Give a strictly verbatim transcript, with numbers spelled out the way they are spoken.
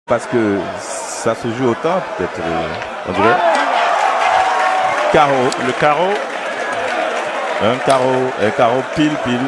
Parce que ça se joue autant, peut-être. euh, On dirait. Carreau. Le carreau. Un carreau. Un carreau pile, pile.